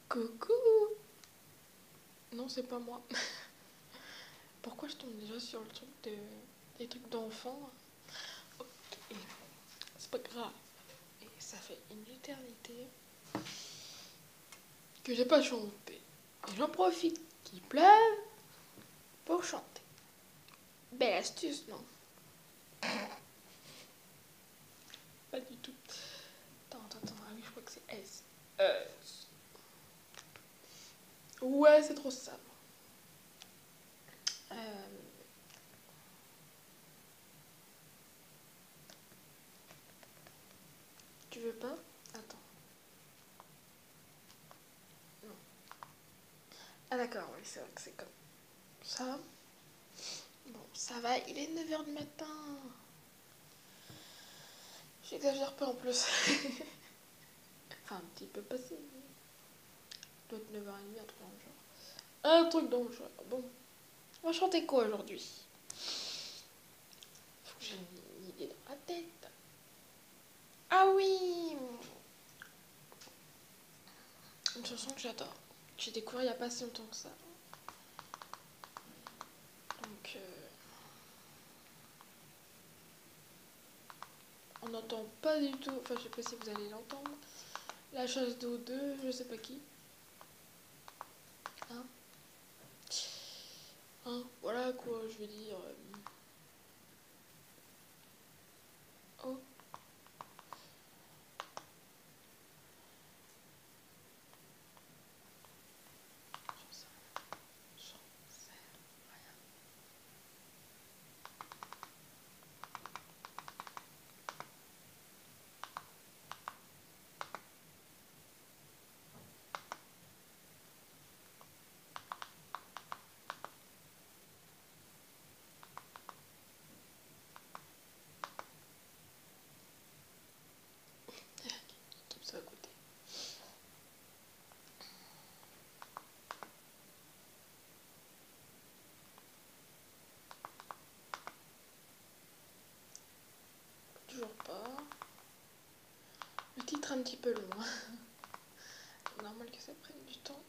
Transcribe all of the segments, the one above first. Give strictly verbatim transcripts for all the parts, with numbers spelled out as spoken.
Coucou. Non, c'est pas moi. Pourquoi je tombe déjà sur le truc de... des trucs d'enfants? Ok, c'est pas grave. Et ça fait une éternité que j'ai pas chanté. Et j'en profite qu'il pleuve pour chanter. Belle astuce, non? Pas du tout. Attends, attends, attends. Ah oui, je crois que c'est S. Euh... Ouais, c'est trop ça. Euh... Tu veux pas? Attends. Non. Ah d'accord, oui, c'est vrai que c'est comme ça. Bon, ça va, il est neuf heures du matin. J'exagère pas en plus. Enfin, un petit peu passé. Il doit être neuf heures trente, un truc dans le genre. Un truc dans le genre. Bon, on va chanter quoi aujourd'hui? Faut que j'ai une idée dans la tête. Ah oui! Une chanson que j'adore. Que j'ai découvert il n'y a pas si longtemps que ça. Donc, euh, on n'entend pas du tout. Enfin, je sais pas si vous allez l'entendre. La chasse d'eau de je sais pas qui. Hein? Hein? Voilà quoi, je veux dire. euh, Oh. J'en sais rien. J'en sais rien. Qui me soit à côté. Toujours pas. Le titre un petit peu long. C'est normal que ça prenne du temps.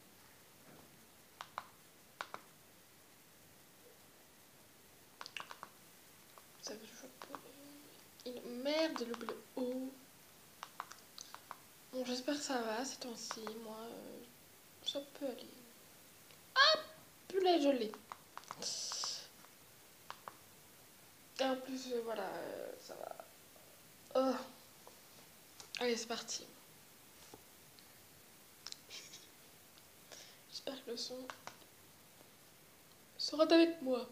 Ça veut toujours pas. Une merde, j'ai oublié le O. Bon, j'espère que ça va ces temps-ci. Moi, euh, ça peut aller. Ah, purée, je l'ai. Et en plus, euh, voilà, euh, ça va. Oh. Allez, c'est parti. J'espère que le son sera avec moi.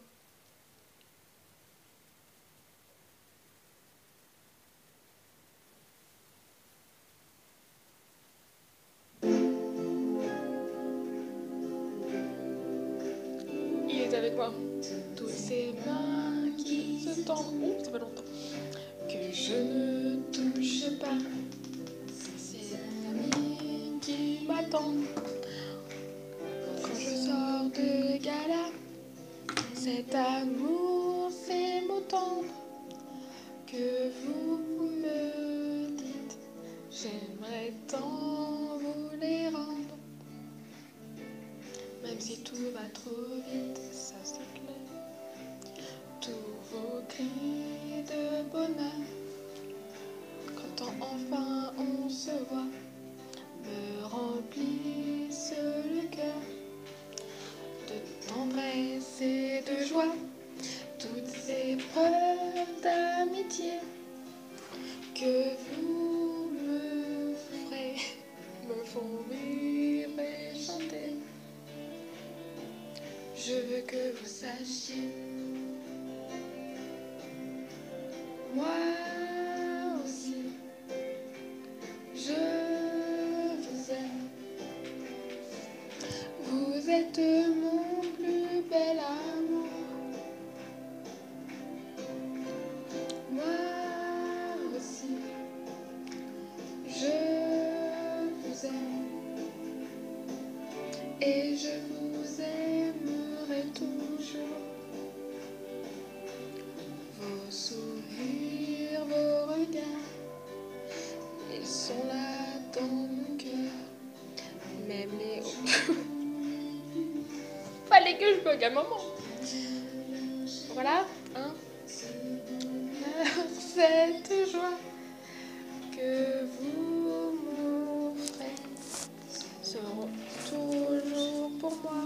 Il est avec moi. Toutes ces mains qui se tendent. Oh, ça fait longtemps. Que je ne touche pas. Ces amis qui m'attendent. Quand je sors de gala. Cet amour, ces mots tendres que vous me dites, j'aimerais tant vous les rendre. Même si tout va trop vite, ça c'est clair. Tous vos cris de bonheur, quand enfin on se voit, me remplissent le cœur de tendresse et de joie. Toutes ces preuves d'amitié que vous me ferez me font vivre et chanter. Je veux que vous sachiez, moi aussi, je vous aime. Vous êtes mon plus bel amour. Moi aussi, je vous aime et je vous aimerai toujours. Vos sourires, vos regards, ils sont là dans mon cœur. Même les Fallait que je bug un moment. Voilà, hein. Cette joie que vous m'offrez seront toujours pour moi,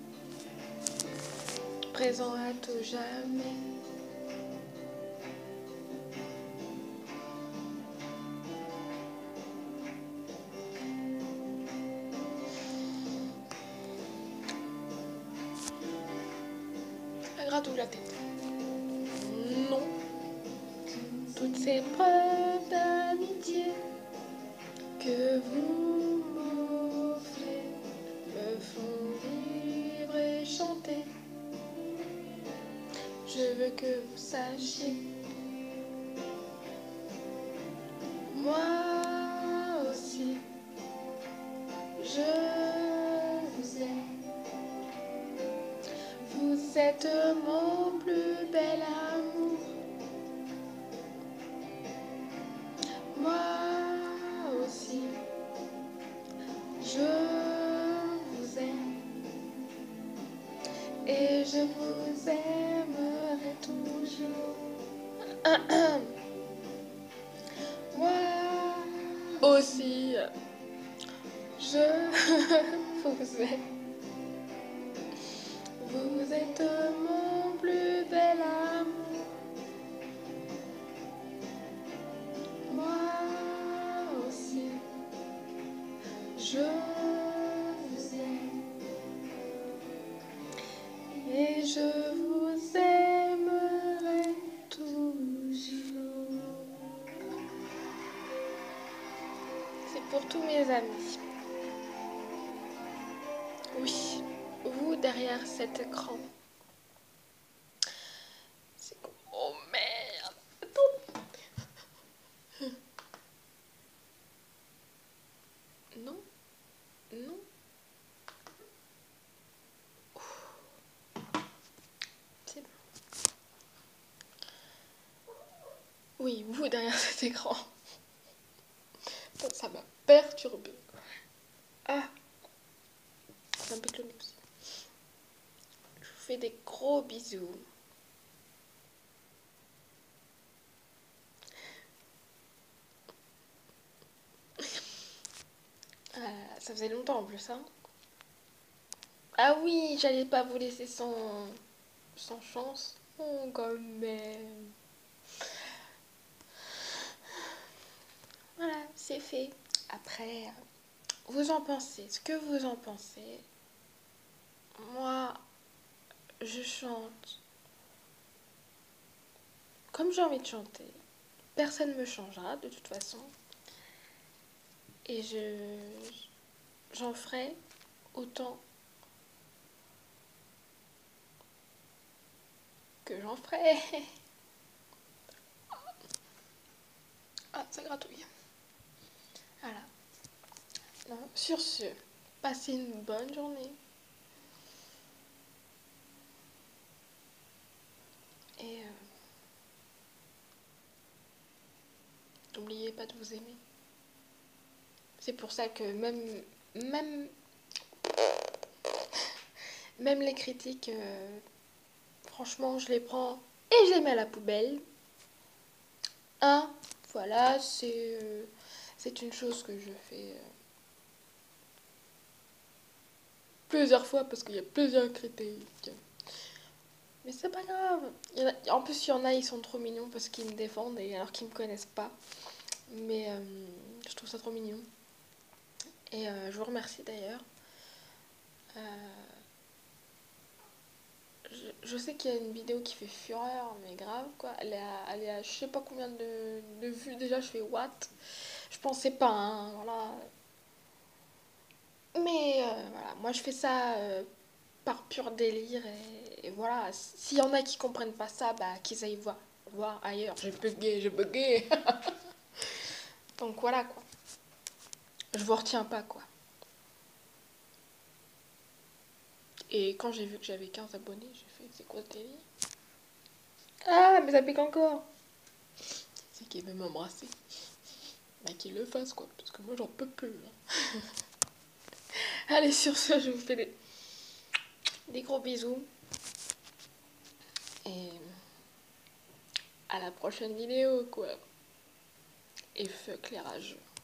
présents à tout jamais. Gratouille la tête. Non. Toutes ces preuves d'amitié que vous m'offrez me font vivre et chanter. Je veux que vous sachiez, moi aussi, je vous aime. Vous êtes mon plus bel amour. Moi aussi, je vous aime. Et je vous aimerai toujours. Moi aussi, je vous aime. Vous êtes mon plus bel amour. Moi aussi, je vous aime. Et je vous aimerai toujours. C'est pour tous mes amis. Oui, vous derrière cet écran. C'est quoi? Oh merde! Attends! Non? Non? C'est bon. Oui, vous derrière cet écran. Ça m'a perturbé. Ah! Ça me pique le nez aussi. Je vous fais des gros bisous. Ah, ça faisait longtemps en plus, hein. Ah oui, j'allais pas vous laisser sans, sans chance. Oh, quand même. Voilà, c'est fait. Après, vous en pensez, ce que vous en pensez. Moi, je chante comme j'ai envie de chanter. Personne ne me changera de toute façon. Et je j'en ferai autant que j'en ferai. Ah, ça gratouille. Voilà. Non, sur ce, passez une bonne journée. Et euh, n'oubliez pas de vous aimer. C'est pour ça que même, même, même les critiques, euh, franchement, je les prends et je les mets à la poubelle. Hein, voilà, c'est euh, c'est une chose que je fais euh, plusieurs fois parce qu'il y a plusieurs critiques. Mais c'est pas grave. Il y en a- en plus, il y en a, ils sont trop mignons parce qu'ils me défendent et alors qu'ils me connaissent pas. Mais euh, je trouve ça trop mignon. Et euh, je vous remercie d'ailleurs. Euh, je, je sais qu'il y a une vidéo qui fait fureur, mais grave quoi. Elle est à, elle est à je sais pas combien de, de vues déjà. Je fais what? Je pensais pas, hein, voilà. Mais euh, voilà, moi je fais ça euh, par pur délire et, et voilà. S'il y en a qui comprennent pas ça, bah qu'ils aillent voir, voir ailleurs. J'ai bugué, j'ai bugué. Donc voilà quoi. Je vous retiens pas quoi. Et quand j'ai vu que j'avais quinze abonnés, j'ai fait c'est quoi ce délire? Ah, mais ça pique encore. C'est qu'il veut m'embrasser. Bah qu'il le fasse quoi, parce que moi j'en peux plus. Hein. Allez, sur ce, je vous fais des, des gros bisous. Et à la prochaine vidéo, quoi. Et fuck les rageux.